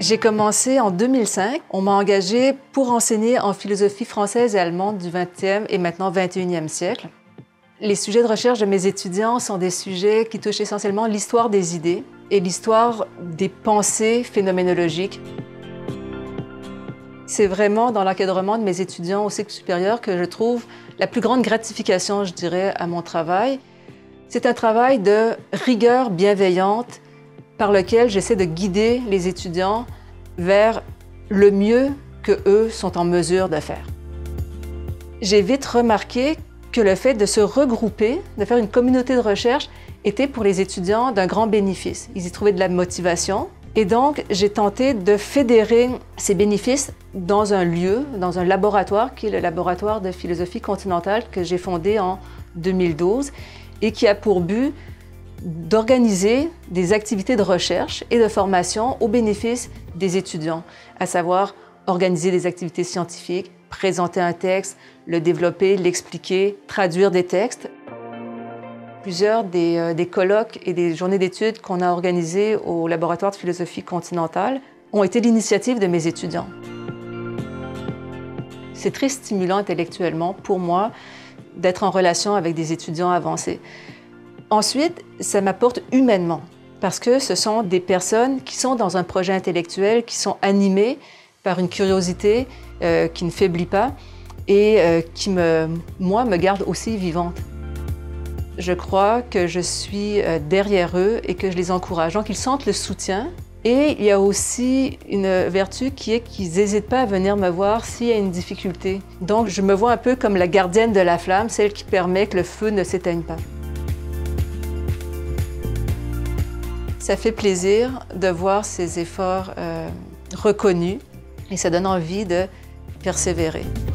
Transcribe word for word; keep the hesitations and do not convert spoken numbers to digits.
J'ai commencé en deux mille cinq. On m'a engagée pour enseigner en philosophie française et allemande du vingtième et maintenant vingt et unième siècle. Les sujets de recherche de mes étudiants sont des sujets qui touchent essentiellement l'histoire des idées et l'histoire des pensées phénoménologiques. C'est vraiment dans l'encadrement de mes étudiants au cycle supérieur que je trouve la plus grande gratification, je dirais, à mon travail. C'est un travail de rigueur bienveillante par lequel j'essaie de guider les étudiants vers le mieux qu'eux sont en mesure de faire. J'ai vite remarqué que le fait de se regrouper, de faire une communauté de recherche, était pour les étudiants d'un grand bénéfice. Ils y trouvaient de la motivation. Et donc, j'ai tenté de fédérer ces bénéfices dans un lieu, dans un laboratoire, qui est le laboratoire de philosophie continentale que j'ai fondé en deux mille douze et qui a pour but d'organiser des activités de recherche et de formation au bénéfice des étudiants, à savoir organiser des activités scientifiques, présenter un texte, le développer, l'expliquer, traduire des textes. Plusieurs des, euh, des colloques et des journées d'études qu'on a organisées au laboratoire de philosophie continentale ont été l'initiative de mes étudiants. C'est très stimulant intellectuellement pour moi d'être en relation avec des étudiants avancés. Ensuite, ça m'apporte humainement, parce que ce sont des personnes qui sont dans un projet intellectuel, qui sont animées par une curiosité euh, qui ne faiblit pas et euh, qui, me, moi, me garde aussi vivante. Je crois que je suis euh, derrière eux et que je les encourage. Donc, ils sentent le soutien. Et il y a aussi une vertu qui est qu'ils n'hésitent pas à venir me voir s'il y a une difficulté. Donc, je me vois un peu comme la gardienne de la flamme, celle qui permet que le feu ne s'éteigne pas. Ça fait plaisir de voir ces efforts euh, reconnus et ça donne envie de persévérer.